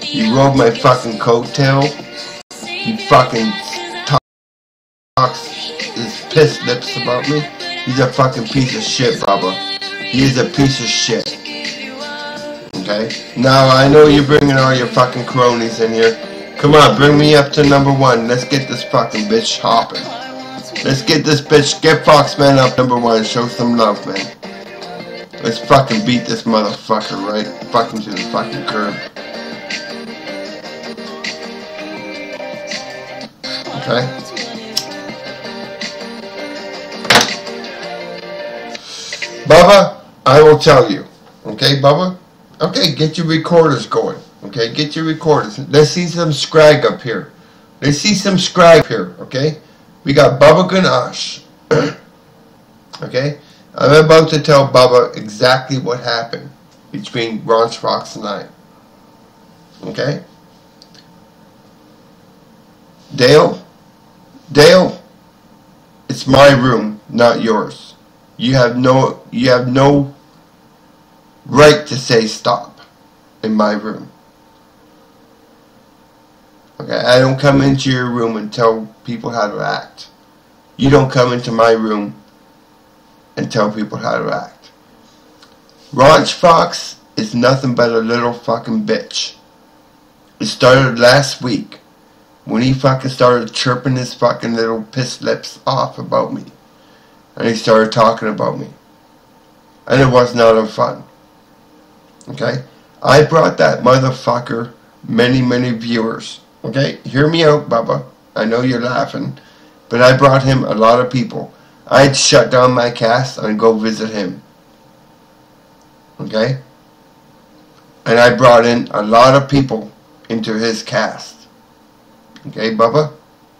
He rode my fucking coattail. He fucking talks his piss lips about me. He's a fucking piece of shit, Bubba. He is a piece of shit. Okay? Now, I know you're bringing all your fucking cronies in here. Come on, bring me up to number 1. Let's get this fucking bitch hopping. Let's get this bitch, get Foxman up number 1. Show some love, man. Let's fucking beat this motherfucker right fucking to the fucking curb. Okay? Bubba, I will tell you. Okay, Bubba? Okay, get your recorders going. Okay, get your recorders. Let's see some scrag up here. Let's see some scrag here, okay? We got Bubba Ganache. Okay? I'm about to tell Bubba exactly what happened between Ron Fox and I. Okay? Dale, it's my room, not yours. You have no right to say stop in my room. Okay, I don't come into your room and tell people how to act. You don't come into my room and tell people how to act. Ron Fox is nothing but a little fucking bitch. It started last week when he fucking started chirping his fucking little piss lips off about me. And he started talking about me. And it was not fun. Okay? I brought that motherfucker many viewers. Okay? Hear me out, Bubba. I know you're laughing. But I brought him a lot of people. I'd shut down my cast and go visit him. Okay? And I brought in a lot of people into his cast. Okay, Bubba?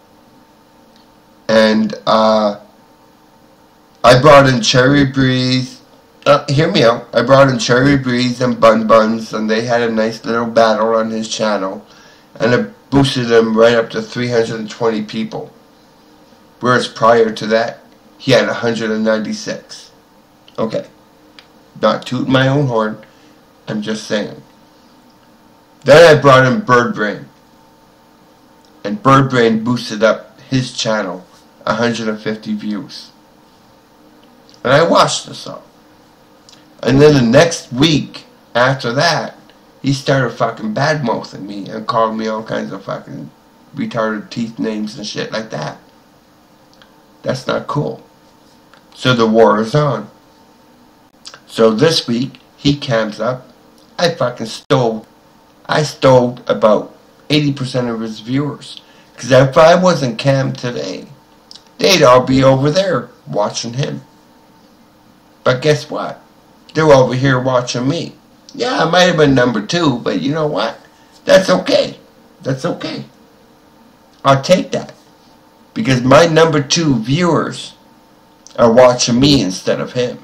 And I brought in Cherry Breeze. Hear me out. I brought in Cherry Breeze and Bun Buns, and they had a nice little battle on his channel. And it boosted them right up to 320 people. Whereas prior to that, he had 196. Okay. Not tooting my own horn. I'm just saying. Then I brought in Birdbrain. And Birdbrain boosted up his channel 150 views. And I watched this all. And then the next week after that, he started fucking badmouthing me and calling me all kinds of fucking retarded teeth names and shit like that. That's not cool. So the war is on. So this week, he cams up. I stole about 80% of his viewers. Because if I wasn't cammed today, they'd all be over there watching him. But guess what? They're over here watching me. Yeah, I might have been number 2, but you know what? That's okay. That's okay. I'll take that. Because my number 2 viewers are watching me instead of him.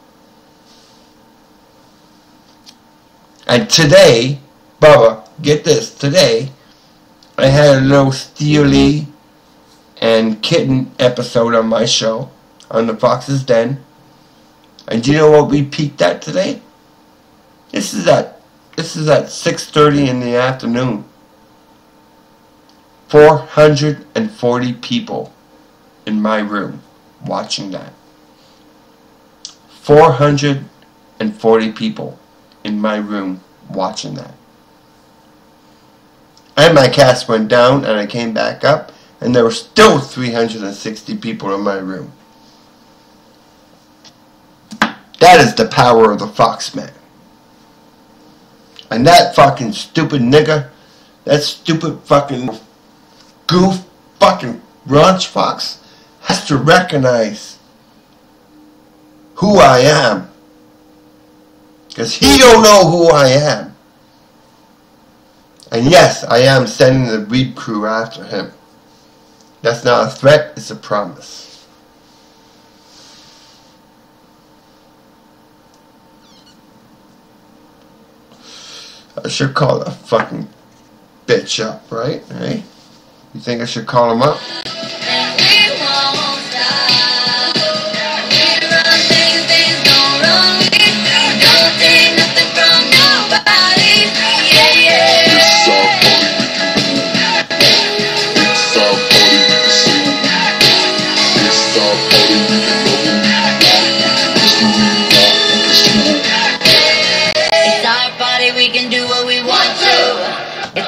And today, Bubba, get this, today, I had a little Steely and Kitten episode on my show, on the Fox's Den. And do you know what we peaked at today? This is at 6:30 in the afternoon. 440 people in my room watching that. 440 people in my room watching that. And my cast went down and I came back up and there were still 360 people in my room. That is the power of the Foxman. And that fucking stupid nigga, that stupid fucking goof fucking Ron Fox has to recognize who I am. Because he don't know who I am. And yes, I am sending the Reed crew after him. That's not a threat, it's a promise. I should call that fucking bitch up, right? Hey? You think I should call him up? This song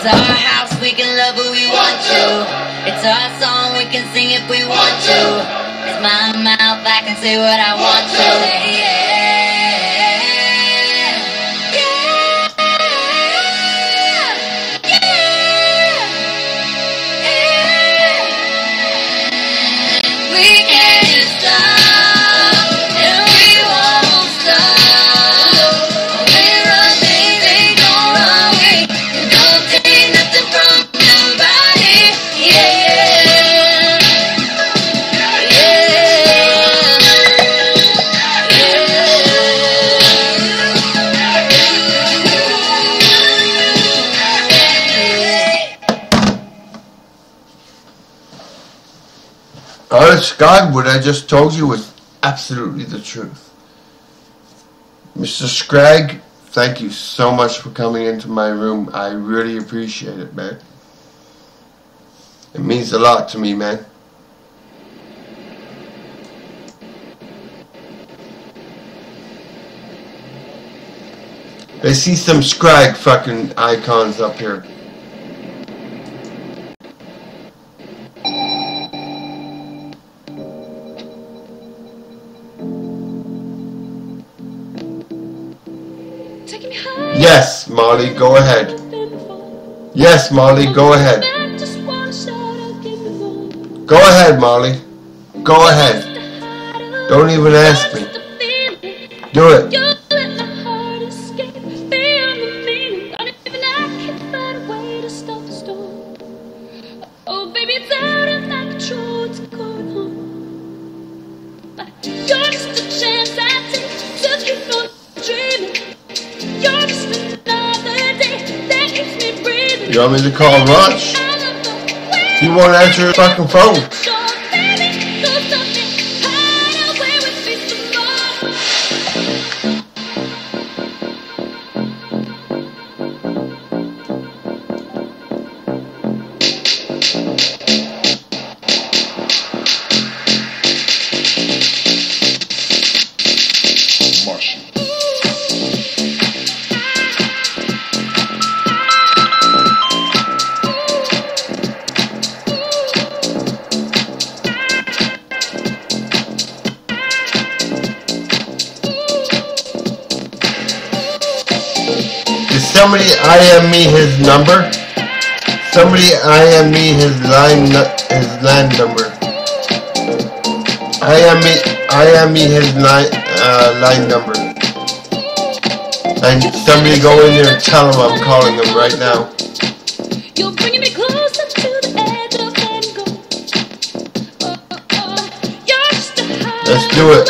It's our house, we can love who we want to. It's our song, we can sing if we want to. It's my mouth, I can say what I want to. Yeah. Honest God, what I just told you was absolutely the truth. Mr. Scragg, thank you so much for coming into my room. I really appreciate it, man. It means a lot to me, man. I see some Scragg fucking icons up here. Yes, Molly, go ahead. Yes, Molly, go ahead. Go ahead, Molly. Go ahead. Don't even ask me. Do it. You want me to call Rush? He won't answer his fucking phone. Somebody IM me his number. Somebody IM me his land number. IM me his line number. And somebody go in there and tell him I'm calling him right now. You're bringing me closer to the edge of let's do it.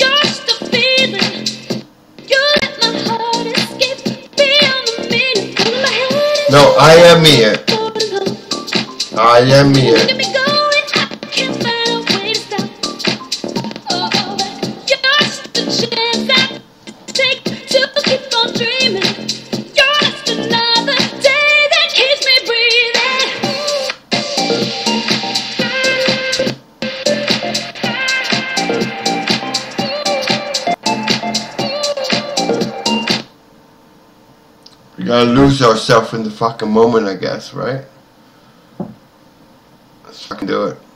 No, I am me. I am me. We gotta lose ourselves in the fucking moment, I guess, right? Let's fucking do it.